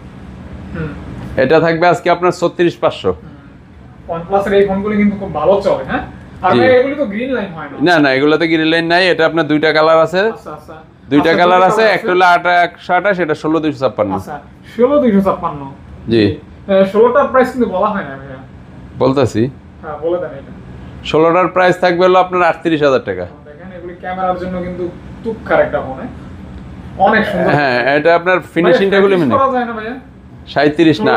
হুম এটা থাকবে আজকে আপনার ছত্রিশ পাঁচশো। OnePlus এর এই ফোনগুলো কিন্তু খুব ভালো চলে। হ্যাঁ আর জি। ভাই এগুলো তো গ্রিন লাইন হয় না। না না এগুলোতে গ্রিন লাইন নাই। এটা আপনার দুইটা কালার আছে। আচ্ছা আচ্ছা দুইটা কালার আছে, একটা হলো আট একশো আঠাশ, এটা ষোলো দুইশো ছাপ্পান্ন। আচ্ছা ষোলো দুইশো ছাপ্পান্ন। জি ষোলোটার প্রাইস কিন্তু বলা হয় না ভাইয়া। বলতেছি হ্যাঁ বলে দেন এটা। ষোলোটার প্রাইস থাকবে হলো আপনার আটত্রিশ হাজার টাকা। দেখেন এগুলি ক্যামেরার জন্য কিন্তু তুক্কার একটা ফোন, অনেক সুন্দর। হ্যাঁ এটা আপনার ফিনিশিংটা গুলো মানে করা যায় না ভাইয়া? সাঁইত্রিশ না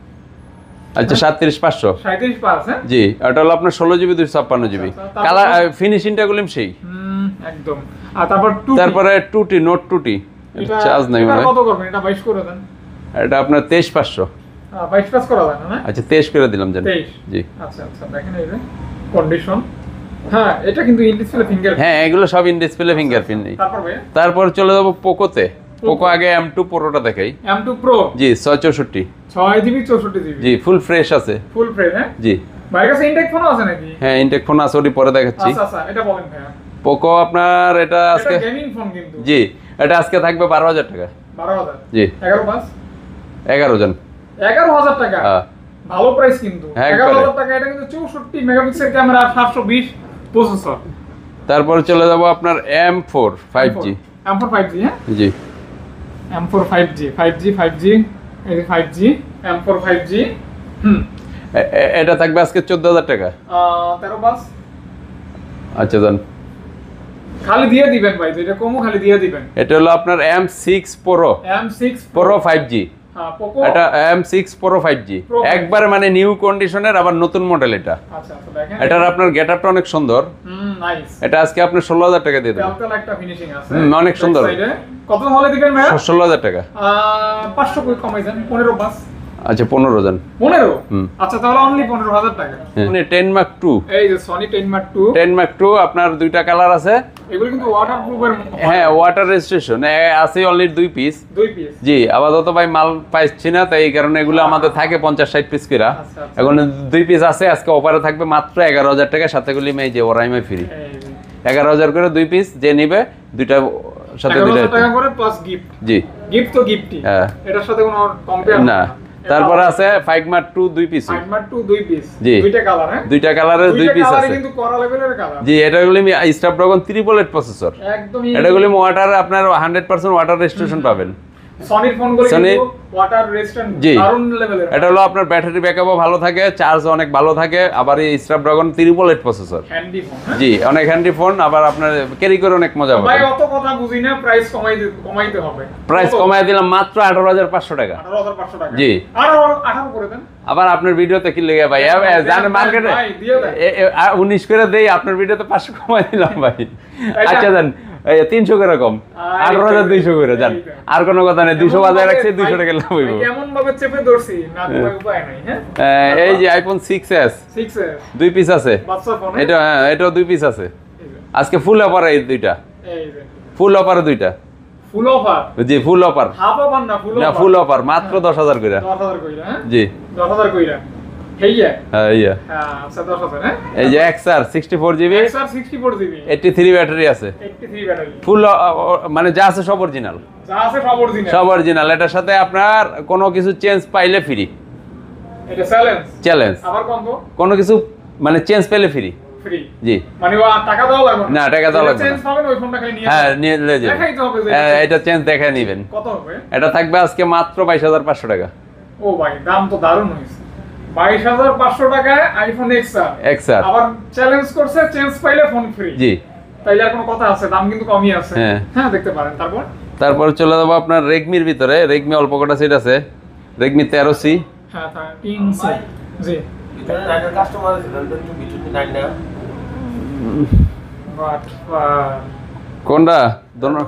আচ্ছা সাতত্রিশ পাঁচশো। সাঁইত্রিশ পাঁচ হ্যাঁ জি এটা হলো আপনার ষোলো জিবি দুইশো ছাপ্পান্ন জিবি কালার ফিনিশিংটা গুলো সেই। হুম একদম। আর তারপর টু তারপরে টুটি নোট টুটি এটা চার্জ নাই এটা মানে কত করবেন? এটা বাইশ করে দেন। এটা আপনার তেইশ পাঁচশো। বাইশ পাস করা যায় না না? আচ্ছা তেইশ করে দিলাম জান। তেইশ জি আচ্ছা আচ্ছা দেখেন এই যে কন্ডিশন। হ্যাঁ এটা কিন্তু ইন ডিসপ্লে ফিঙ্গার। হ্যাঁ এগুলো সব ইন ডিসপ্লে ফিঙ্গারপ্রিন্ট নেই। তারপর ভাই তারপর চলে যাব পোকোতে। পোকো আগে এম টু প্রোটা দেখাই। এম টু প্রো জি ছয় চৌষট্টি ছয় জিবি চৌষট্টি জিবি। জি ফুল ফ্রেশ আছে। ফুল ফ্রেশ হ্যাঁ জি ভাইয়ের কাছে ইনটেক ফোন আছে নাকি? হ্যাঁ ইনটেক ফোন আছে, ওটি পরে দেখাচ্ছি। আচ্ছা আচ্ছা এটা বলেন ভাইয়া। পোকো আপনার এটা আজকে এটা গেমিং ফোন কিন্তু। জি এটা আজকে থাকবে বারো হাজার টাকা। বারো হাজার জি এগারো পাস এগারো জন এগারো হাজার টাকা। হ্যাঁ ভালো প্রাইস কিন্তু। হ্যাঁ, এগারো একবারে। হাজার টাকা। এটা কিন্তু চৌষট্টি মেগাপিক্সেল ক্যামেরা, সাতশো বিশ প্রসেসর। তারপর চলে যাব আপনার M four five G. M four five G হ্যাঁ জি M four five G five G five G এই যে five G M four five G. হুম এ- এ- এটা থাকবে আজকে চোদ্দ হাজার টাকা। আহ, তেরো পাস আচ্ছা জান খালি দিয়ে দিবেন ভাই, যেটা কমও খালি দিয়ে দিবেন। এটা হলো আপনার M six pro M six pro five G. হ্যাঁ পোকো। এটা M six pro five G Pro five G একবারে মানে নিউ কন্ডিশনের আবার নতুন মডেল এটা। আচ্ছা আচ্ছা দেখেন এটার আপনার গেটআপটা অনেক সুন্দর। হুম নাইস। এটা আজকে আপনি ষোলো হাজার টাকা দিয়ে দেবেন। তেলতেল একটা ফিনিশিং আছে। হুম, অনেক সুন্দর। Back side এ। কত হলে দিবেন ভাইয়া? ষোলো হাজার টাকা। আহ, পাঁচশো করে কমাই দেন, পনেরো পাস। আচ্ছা পনেরো জন। পনেরো হুম। আচ্ছা তাহলে অনলি পনেরো হাজার টাকা। Ten mark two. এই যে Sony ten mark two. Ten mark two আপনার দুইটা কালার আছে। এগুলো কিন্তু ওয়াটারপ্রুফের। হ্যাঁ ওয়াটার রেজিস্ট্রেশন আছে অনলি দুই পিস। দুই পিস। জি আপাতত ভাই মাল পাইছি না, তাই এই কারণে এগুলো আমাদের থাকে পঞ্চাশ ষাট পিস করে। আচ্ছা, আচ্ছা। এখন দুই পিস আছে, আজকে অফারে থাকবে মাত্র এগারো হাজার টাকা, সাথে গুলি মেয়ে যে ওরাইমে ফ্রি। এই যে এগারো হাজার করে দুই পিস, যে নিবে দুইটা সাথে এগারো দুইটা হাজার টাকা করে প্লাস গিফট। জি গিফট তো গিফটই। হ্যাঁ। এটার সাথে কোনো কম্পেয়ার না। তারপরে আছে ফাইভ মার্ক টু দুই পিস। ফাইভ মার্ক টু দুই পিস। জি। দুইটা কালার হ্যাঁ। দুইটা কালারের দুই দুইটা পিস কালারই আছে। কিন্তু করা লেভেলের কালার। জি এটাগুলি স্ন্যাপড্রাগন ট্রিপল এইট প্রসেসর। একদম এটাগুলি ওয়াটার আপনার হান্ড্রেড পার্সেন্ট ওয়াটার রেজিস্ট্রেশন পাবেন। সনির ফোনগুলো Sony- কিন্তু ওয়াটার রেজিস্ট্যান্ট জি। দারুণ লেভেলের। এটা হলো আপনার ব্যাটারি ব্যাকআপও ভালো থাকে, চার্জ অনেক ভালো থাকে, আবার এই Snapdragon triple eight processor. Handy phone হ্যাঁ। জি অনেক হ্যান্ডি ফোন, আবার আপনার ক্যারি করে অনেক মজা ভাই পাবেন। অত কথা বুঝি না, প্রাইস কমাই দি- কমাইতে হবে। প্রাইস কত? কমায় দিলাম মাত্র আঠারো হাজার পাঁচশো টাকা। আঠারো হাজার পাঁচশো টাকা। জি। আরো আঠারো করে দেন। আবার আপনার ভিডিওতে কি লেগে ভাই দেন, দেন, জানেন দেন, মার্কেটে ভাই, দিয়ে দেন। উনিশ করে দেই, আপনার ভিডিওতে পাঁচশো কমাই দিলাম ভাই। এটা- আচ্ছা দেন তিনশো করে কম, আই, আঠারো হাজার দুইশো করে যান। এইটা। আর কোনো কথা নেই, দুইশো এমন বাজায় ভাবে- রাখছি, দুইশো ভাই- টাকা লাভ হইব। ভাই কেমন ভাবে চেপে ধরছি না, কোনো উপায় নাই হ্যাঁ। আহ, এই যে iPhone six S six A দুই পিস আছে। বাচ্চা ফোন এটা হ্যাঁ এটাও দুই পিস আছে। আজকে ফুল অফার এই দুইটা, এই যে ফুল অফারে দুইটা। Full offer. জি ফুল অফার হাফ অফার না, ফুল না অফার। ফুল অফার মাত্র দশ হাজার করে। দশ হাজার কইরা হ্যাঁ। জি দশ হাজার কইরা হেইয়া। হ্যাঁ ইয়া হ্যাঁ আচ্ছা দশ হাজার হ্যাঁ। এই যে XR sixty four GB XR sixty four GB eighty three battery আছে। Eighty three battery. ফুল মানে যা আছে সব অরিজিনাল, যা আছে সব অরিজিনাল। সব অরিজিনাল। এটার সাথে আপনার কোনো কিছু চেঞ্জ পাইলে ফ্রি, এটা চ্যালেঞ্জ। চ্যালেঞ্জ। আবার কত? কোনো কিছু মানে চেঞ্জ পেলে ফ্রি। ফ্রি। জি মানে ও টাকা দেওয়া লাগবে না, টাকা দেওয়া লাগবে না। চেঞ্জ পাবেন ওই ফোনটা খালি নিয়ে হ্যাঁ যাবেন। নিয়ে নিয়ে যাবেন। দেখাইতে হবে যে হ্যাঁ, এটা চেঞ্জ দেখে নিবেন। কত হবে? এটা থাকবে আজকে মাত্র বাইশ হাজার পাঁচশো টাকা। ও ভাই দাম তো দারুণ হয়েছে। বাইশ হাজার পাঁচশো টাকায় আইফোন এক্সআর। এক্সআর আবার চ্যালেঞ্জ করছে চেঞ্জ পাইলে ফোন ফ্রি। জি। তাইলে আর কোনো কথা আছে? দাম কিন্তু কমই আছে। হ্যাঁ। হ্যাঁ দেখতে পারেন। তারপর তারপর চলে যাবো আপনার রেডমির ভিতরে। রেডমি অল্প কটা সেট আছে, রেডমি তেরো সি। হ্যাঁ তিন সি। জি ভিতরে নাইনের কাস্টমার আছে দেন তো একটু ভিতরে নাইন না বাট কোনটা দোনো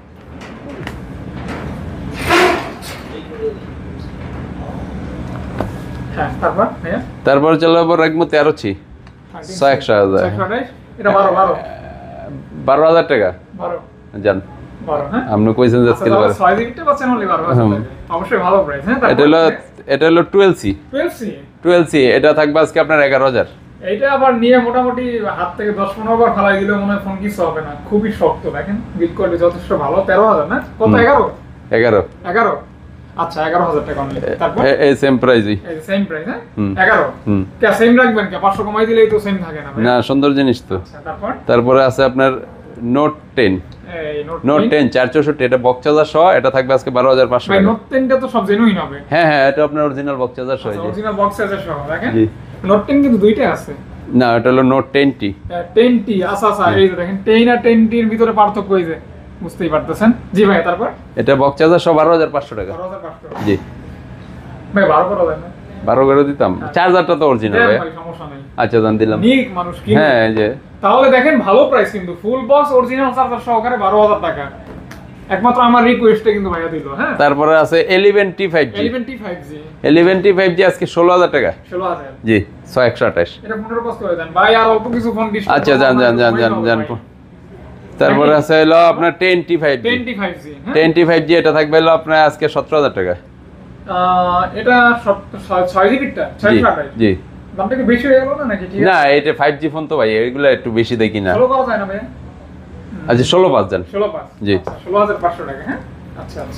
হ্যাঁ তারপর হ্যাঁ তারপর চলে যাবো রেগমো তেরো ছি ছয় একশো হাজার এটা বারো বারো বারো হাজার টাকা বারো জান বারো হ্যাঁ আপনি কইছেন যে আজকে বারো ছয় জিবিটা পাচ্ছেন only বারো অবশ্যই ভালো প্রাইস হ্যাঁ এটা হলো এটা হলো twelve C twelve C twelve C এটা থাকবে আজকে আপনার এগারো হাজার এইটা আবার নিয়ে মোটামুটি হাত থেকে দশ পনেরো বার ফেলাই দিলে মনে হয় ফোন কিছু হবে না খুবই শক্ত দেখেন বিল্ড কোয়ালিটি যথেষ্ট ভালো তেরো হাজার না কত এগারো এগারো এগারো আচ্ছা এগারো হাজার টাকা অনলি তারপর এই সেম প্রাইসই এই সেম প্রাইস হ্যাঁ হুম। এগারো হুম। কে সেম রাখবেন কে পাঁচশো কমাই দিলেই তো সেম থাকে না ভাই? না সুন্দর জিনিস তো আচ্ছা, তারপর তারপরে আছে আপনার নোট টেন এই নোট নোট টেন চার চৌষট্টি এটা বক্স চার্জার সহ এটা থাকবে আজকে বারো হাজার পাঁচশো ভাই টাকা নোট টেনটা তো সব জেনুইন হবে হ্যাঁ হ্যাঁ এটা আপনার অরিজিনাল বক্স চার্জার সহ এই যে। অরিজিনাল বক্স আছে সহ দেখেন জি। নোট টেন কিন্তু দুইটা আছে না এটা হলো Note ten T ten T আচ্ছা আচ্ছা এই যে দেখেন টেন আর টেন টির ভিতরে পার্থক্য এই যে বুঝতেই পারতেছেন জি ভাই তারপর এটা বক্স চার্জার সহ বারো হাজার পাঁচশো টাকা বারো হাজার পাঁচশো জি ভাই বারো করে দেন না বারো করে দিতাম চার্জারটা তো অরিজিনাল দেন ভাই ভাই সমস্যা নেই আচ্ছা জান দিলাম নিক মানুষ কি হ্যাঁ এই যে তাহলে দেখেন ভালো প্রাইস কিন্তু ফুল বক্স অরিজিনাল চার্জার সহকারে বারো হাজার টাকা একমাত্র আমার রিকোয়েস্টে কিন্তু ভাইয়া দিল হ্যাঁ তারপরে আছে eleven T five G eleven T five G eleven T five G আজকে ষোলো হাজার টাকা ষোলো হাজার জি ছয় একশো আঠাশ এটা পনেরো পাস করে দেন ভাই আর অল্প কিছু ফোন ডিসকাউন্ট আচ্ছা যান যান যান যান যান তারপরে আছে হলো আপনার ten T five G ten T five G হ্যাঁ টেন টি ফাইভ জি এটা থাকবে হলো আপনার আজকে সতেরো হাজার টাকা আহ, এটা সব ছয় জিবিটা ছয় জি টাকায় জি দামটা কি বেশি হয়ে গেল না নাকি ঠিক না এটা ফাইভ জি ফোন তো ভাই এগুলো একটু বেশি দেখি না ষোলো করা যায় না ভাই আচ্ছা ষোলো পাঁচ যান ষোলো পাঁচ জি। আচ্ছা, ষোলো হাজার পাঁচশো টাকা হ্যাঁ আচ্ছা আচ্ছা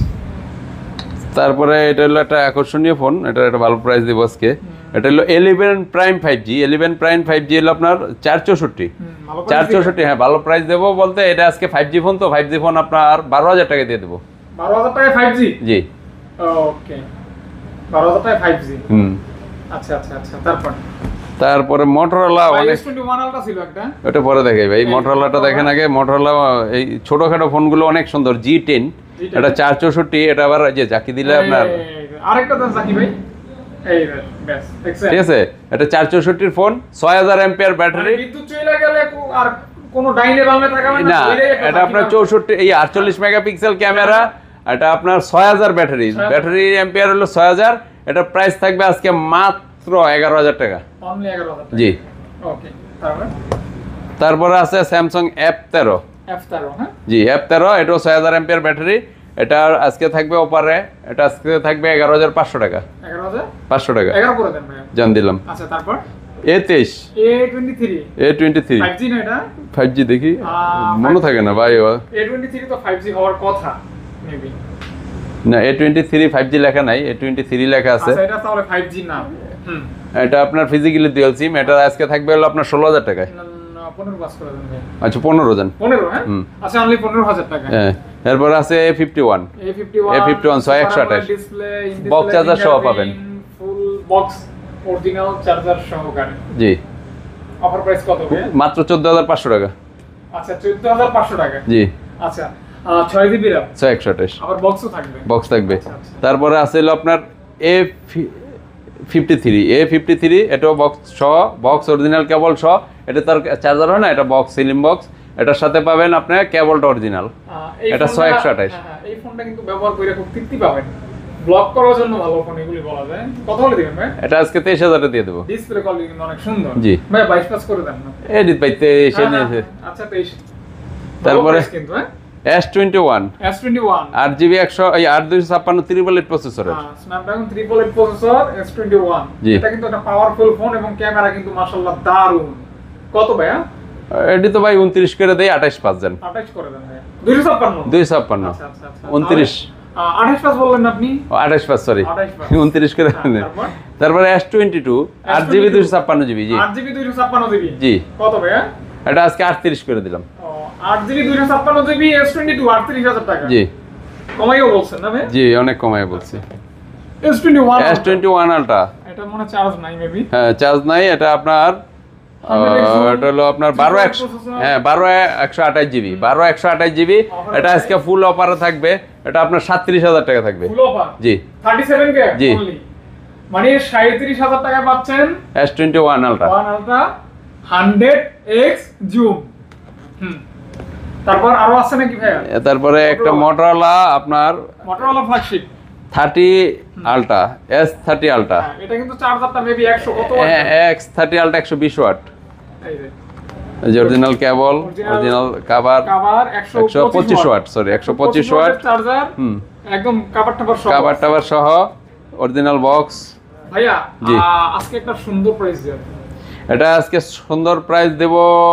তারপরে এটা হলো একটা আকর্ষণীয় ফোন এটা একটা ভালো প্রাইস দিব আজকে এটা হলো eleven prime five G eleven prime five G হলো আপনার চার চৌষট্টি হুম, ভালো চার price দিবেন। চৌষট্টি হ্যাঁ ভালো প্রাইস দেবো বলতে এটা আজকে ফাইভ জি ফোন তো ফাইভ জি ফোন আপনার বারো হাজার টাকা দিয়ে দেবো বারো হাজার টাকায় ফাইভ জি জি ওকে বারো হাজার টাকায় ফাইভ জি হুম আচ্ছা আচ্ছা আচ্ছা তারপর তারপরে মোটরোলা অনেক এস টোয়েন্টি ওয়ান আলট্রা ছিল একটা ওটা পরে দেখাই ভাই মোটরোলাটা দেখেন আগে মোটরোলা এই ছোটখাটো ফোনগুলো অনেক সুন্দর জি টেন জি টেন। এটা চার চৌষট্টি এটা আবার এই যে জাকি দিলে আপনার এই, আরেকটা দেন জাকি ভাই এই রে, ব্যাস দেখছেন ঠিক আছে এটা চার চৌষট্টির ফোন ছয় হাজার এম্পিয়ার মানে ব্যাটারি বিদ্যুৎ চলে গেলে কো- আর কোনো ডাইনে বামে তাকাবেন না ধরেই একটা এটা জাকি আপনার পাবেন। চৌষট্টি এই আটচল্লিশ মেগাপিক্সেল ক্যামেরা এটা আপনার ছয় হাজার ব্যাটারি ছয় হাজার। ব্যাটারি এম্পিয়ার হলো ছয় হাজার এটা প্রাইস থাকবে আজকে মাত্র এগারো হাজার টাকা Only এগারো হাজার টাকা। জি ওকে তারপর তারপরে আছে স্যামসাং এফ তেরো এফ তেরো হ্যাঁ জি এফ তেরো এটাও ছয় হাজার এম্পিয়ার ব্যাটারি এটা আজকে থাকবে ওপারে এটা আজকে থাকবে এগারো হাজার পাঁচশো টাকা এগারো হাজার পাঁচশো টাকা এগারো করে দেন ভাই জান দিলাম আচ্ছা তারপর এ তেইশ A twenty three A twenty three five G না এটা ফাইভ জি দেখি আহ, মনে থাকে না ভাই ও। এ টোয়েন্টি থ্রি তো ফাইভ জি হওয়ার কথা মেবি না A twenty three five G লেখা নাই এ টোয়েন্টি থ্রি লেখা আছে আচ্ছা এটা তাহলে ফাইভ জি না হুম এটা আপনার ফিজিক্যালি ডুয়াল সিম এটা আজকে থাকবে হলো আপনার ষোলো হাজার টাকায় না, না, পনেরো পাস করে দেন ভাই আচ্ছা পনেরো জন পনেরো হ্যাঁ হুম। আচ্ছা অনলি পনেরো হাজার টাকা হ্যাঁ এরপর আছে A fifty one A fifty one A fifty one ছয় একশো আঠাশ ডিসপ্লে Box charger সহ পাবেন। ফুল বক্স অরিজিনাল চার্জার সহকারে জি অফার প্রাইস কত ভাই মাত্র চোদ্দ হাজার পাঁচশো টাকা আচ্ছা চোদ্দ হাজার পাঁচশো টাকা জি আচ্ছা আহ, ছয় জিবি র্যাম ছয় একশো আঠাশ আবার বক্সও থাকবে বক্স থাকবে আচ্ছা, আচ্ছা। তারপরে আছে হলো আপনার A fifty three A fifty three এটাও বক্স সহ বক্স অরিজিনাল কেবল সহ এটা তার চার্জার হয় না এটা বক্স সিলিম বক্স এটার সাথে পাবেন আপনার কেবলটা অরিজিনাল আহ, এই এটা ফোনটা- ছয় একশো আঠাশ। হ্যাঁ, হ্যাঁ, এই ফোনটা কিন্তু ব্যবহার করে খুব তৃপ্তি পাবেন ব্লক করার জন্য ভালো ফোন এগুলি বলা যায় কত হলে দিবেন ভাই এটা আজকে তেইশ হাজারে দিয়ে দেবো ডিসপ্লে কোয়ালিটি কিন্তু অনেক সুন্দর জি। ভাই বাইশ পাস করে দেন না এডিট পাইতে এসে হ্যাঁ, নিয়েছে হ্যাঁ, আচ্ছা তেইশ তারপরে কিন্তু হ্যাঁ S twenty one S twenty one আট জিবি একশো এই আট দুইশো ছাপ্পান্ন ত্রিপল এইট প্রসেসরের Snapdragon triple eight processor S twenty one জি। এটা কিন্তু একটা পাওয়ারফুল ফোন এবং ক্যামেরা কিন্তু মাশাআল্লাহ দারুণ কত ভাইয়া এটি তো ভাই উনত্রিশ করে দেয় আঠাশ পাঁচ যান আঠাশ করে দেন ভাইয়া দুইশো ছাপ্পান্ন দুই ছাপ্পান্ন আচ্ছা আচ্ছা আচ্ছা উনত্রিশ আঠাশ পাঁচ বললেন না আপনি আঠাশ পাঁচ সরি আঠাশ পাঁচ। উনত্রিশ করে হ্যাঁ, দেন। তারপর? তারপরে এস টোয়েন্টি টু আট জিবি দুইশো ছাপ্পান্ন জিবি জি আট জিবি দুইশো ছাপ্পান্ন জিবি জি কত ভাইয়া এটা আজকে আটত্রিশ করে দিলাম ও, আট জিবি দুইশো ছাপ্পান্ন জিবি এস টোয়েন্টি টু আটত্রিশ হাজার টাকা জি কমাইও বলছেন না ভাই জি অনেক কমায় বলছি S twenty one S twenty one ultra এটা মনে হয় চার্জ নাই মেবি হ্যাঁ চার্জ নাই এটা আপনার আমি দেখছি আহ, এটা হলো আপনার বারো একশো processor। হ্যাঁ বারো একশো আঠাশ জিবি বারো একশো আঠাশ জিবি এটা আজকে ফুল অফারে থাকবে এটা আপনার সাতত্রিশ হাজার টাকা থাকবে ফুল অফার জি থার্টি সেভেন কে জি। only। মানে সাঁইত্রিশ হাজার টাকা পাচ্ছেন S twenty one ultra one ultra hundred X zoom. হুম, তারপর আরো আছে নাকি ভাইয়া? তারপরে একটা মোটরোলা আপনার Motorola flagship thirty ultra S thirty ultra এটা কিন্তু চার্জারটা মেবি একশো কত এক্স থার্টি আলট্রা একশো বিশ ওয়াট, এই যে যে original cable, original cover, cover একশো পঁচিশ ওয়াট, সরি একশো পঁচিশ ওয়াট চার্জার, হুম একদম কভার টাভার সহ, কভার টাভার সহ অরিজিনাল বক্স। ভাইয়া জি। আহ, আজকে একটা সুন্দর প্রাইস দেন। এটা আজকে সুন্দর প্রাইস দেব,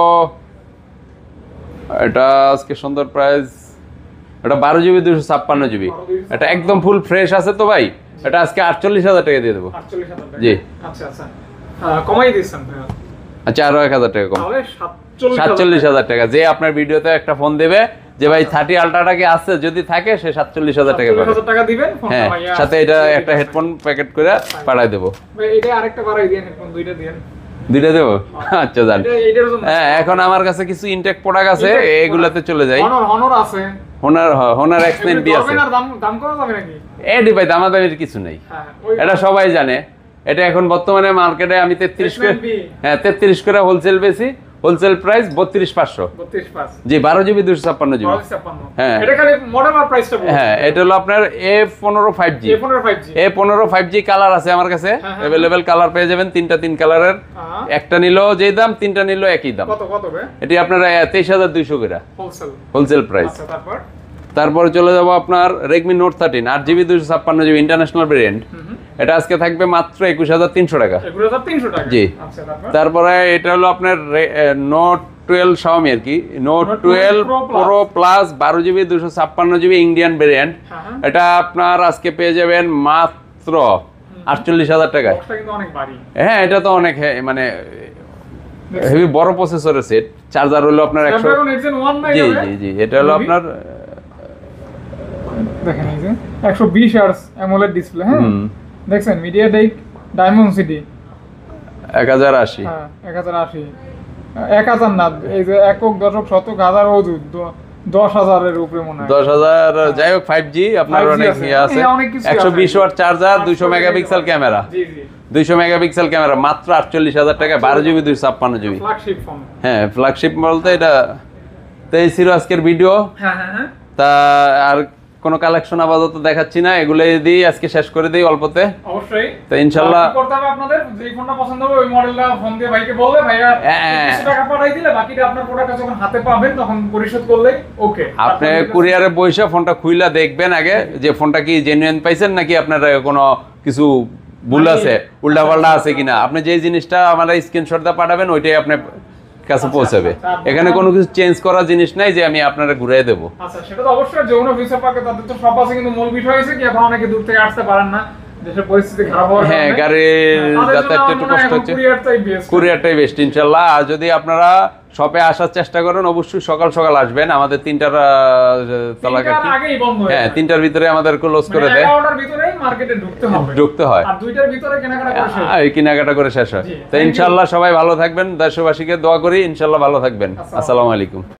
এটা আজকে সুন্দর প্রাইস, এটা বারো জিবি দুশো ছাপ্পান্ন জিবি, এটা একদম ফুল ফ্রেশ আছে তো ভাই, এটা আজকে আটচল্লিশ হাজার টাকা দিয়ে দেবো। আটচল্লিশ হাজার টাকা, জি। আচ্ছা আচ্ছা আহ, কমাই দিয়েছেন ভাইয়া, আচ্ছা আরো এক হাজার টাকা কম, তাহলে সাতচল্লিশ সাতচল্লিশ হাজার টাকা। যে আপনার ভিডিওতে একটা ফোন দেবে যে ভাই থার্টি আলট্রাটা কি আছে, যদি থাকে সে সাতচল্লিশ হাজার টাকা পাবে। হাজার টাকা দিবেন, ফোনটা হ্যাঁ, ভাইয়া সাথে এটা একটা হেডফোন প্যাকেট করে পাঠাই দেবো। ভাই এটা আরেকটা বাড়াই দেন, হেডফোন দুইটা দেন। দুইটা দেবো, আচ্ছা জান। এটা এইটার জন্য হ্যাঁ, এখন আমার কাছে কিছু ইনটেক প্রোডাক্ট আছে, Intake এগুলাতে চলে যাই। হনর হনর আছে, Honor Honor X nine B আছে। করবেন আর দাম দাম করা যাবে নাকি? এডি ভাই দামাদামির কিছু নেই, হ্যাঁ ওই এটা সবাই জানে। এটা এখন বর্তমানে মার্কেটে আমি তেত্রিশ করে, এক্স নাইন বি হ্যাঁ তেত্রিশ করে হোলসেল বেশি, হোলসেল প্রাইস বত্রিশ পাঁচশো। বত্রিশ পাঁচ জি, বারো জিবি দুশো ছাপ্পান্ন জিবি। হ্যাঁ। এটা খালি মডেল আর প্রাইসটা বলুন। হ্যাঁ, এটা হলো আপনার এ পনেরো ফাইভ জি। এ পনেরো ফাইভ জি এ পনেরো ফাইভ জি কালার আছে আমার কাছে, হ্যাঁ, হ্যাঁ। অ্যাভেলেবেল কালার পেয়ে যাবেন, তিনটা তিন কালারের, হ্যাঁ। একটা নিলেও যেই দাম, তিনটা নিলেও একই দাম। কত কত বে এটি আপনার তেইশ হাজার দুইশো করে হোলসেল? Wholesale price. আচ্ছা তারপর তারপরে চলে যাবো আপনার রেডমি নোট থার্টিন আট জিবি দুশো ছাপ্পান্ন জিবি ইন্টারন্যাশনাল ভেরিয়েন্ট, এটা আজকে থাকবে মাত্র একুশ হাজার তিনশো টাকা। এগুলো তো তিনশো টাকা। জি। আচ্ছা তারপর তারপরে এটা হলো আপনার নোট টুয়েলভ শাওমি আর কি, Note Note twelve Pro Plus। Pro plus বারো জিবি দুশো ছাপ্পান্ন জিবি ইন্ডিয়ান ভেরিয়েন্ট, হ্যাঁ, হ্যাঁ। এটা আপনার আজকে পেয়ে যাবেন মাত্র আটচল্লিশ হাজার টাকায়। বক্সটা কিন্তু অনেক ভারী। হ্যাঁ, এটা তো অনেক হে- মানে হেভি বড় প্রসেসরের সেট, চার্জার হলো আপনার একশো। Snapdragon এইট জেন ওয়ান নাই জি যাবে? জি জি, এটা হলো আপনার দেখেন এই যে একশো বিশ হার্টজ অ্যামোলেড ডিসপ্লে, হ্যাঁ হুম, দেখছেন মিডিয়াটেক ডায়মন্ডসিটি, এক হাজার আশি। হ্যাঁ এক হাজার আশি, এক হাজার না, এই যে একক দশক শতক হাজার অযুত দ- দশ হাজারের উপরে মনে হয়। দশ হাজার যাই হোক, ফাইভ জি আপনার ফাইভ জি অনেক আছে। ইয়ে আছে, হ্যাঁ, অনেক কিছু একশো বিশ আছে। ওয়াট চার্জার, দুইশো মেগাপিক্সেল ক্যামেরা, জি জি দুইশো মেগাপিক্সেল ক্যামেরা, মাত্র আটচল্লিশ হাজার টাকা, বারো জিবি দুইশো ছাপ্পান্ন জিবি। Flagship phone. হ্যাঁ, ফ্ল্যাগশিপ বলতে এটা। তো এই ছিল আজকের ভিডিও। হ্যাঁ হ্যাঁ হ্যাঁ তা আর কোনো কালেকশন আপাতত দেখাচ্ছি না, এগুলো দিয়ে আজকে শেষ করে দিই অল্পতে। অবশ্যই। তো ইনশাল্লাহ কি করতে হবে আপনাদের, যে ফোনটা পছন্দ হবে ওই মডেলটা ফোন দিয়ে ভাইকে বললে ভাইয়া হ্যাঁ। কিছু টাকা পাঠাই দিলে বাকিটা আপনার প্রোডাক্টটা যখন হাতে পাবেন তখন পরিশোধ করলেই ওকে। আপনি কুরিয়ারে বইসা ফোনটা খুইলা দেখবেন আগে যে ফোনটা কি জেনুইন পাইছেন নাকি আপনার কোনো কিছু ভুল আছে, উল্টা পাল্টা আছে কিনা। আপনি যে জিনিসটা আমার স্ক্রিনশট দিয়ে পাঠাবেন ওইটাই আপনার কাছে পৌঁছাবে, এখানে কোনো কিছু চেঞ্জ করার জিনিস নাই যে আমি আপনারা ঘুরিয়ে দেবো। আচ্ছা সেটা তো অবশ্যই, যৌন ফিচার পাকে তাদের তো সব আছে, কিন্তু মূল বিষয় হয়েছে কি এখন অনেকে দূর থেকে আসতে পারেন না, দেশের পরিস্থিতি খারাপ হওয়ার হ্যাঁ, কারণে। গাড়ির হ্যাঁ, তাদের জন্য যাতায়াত একটু আমার মনে হয় কষ্ট এখন হচ্ছে, কুরিয়ারটাই best। কুরিয়ারটাই বেস্ট ইনশাল্লাহ। আর যদি আপনারা শপে আসার চেষ্টা করেন অবশ্যই সকাল সকাল আসবেন, আমাদের তিনটার আহ, তলা তিনটার কাটি, আগেই বন্ধ হয়ে হ্যাঁ যায়। তিনটার ভিতরে আমাদের ক্লোজ করে মানে দেয়, এগারোটার ভিতরেই মার্কেটে ঢুকতে হবে, ঢুকতে হয়, আর দুইটার ভিতরে কেনাকাটা করে শেষ। এই কেনাকাটা করে শেষ হয়। জি, তো thank you. ইনশাল্লাহ সবাই ভালো থাকবেন, দেশবাসীকে দোয়া করি ইনশাল্লাহ ভালো থাকবেন। আসসালামু আসসালামু আলাইকুম।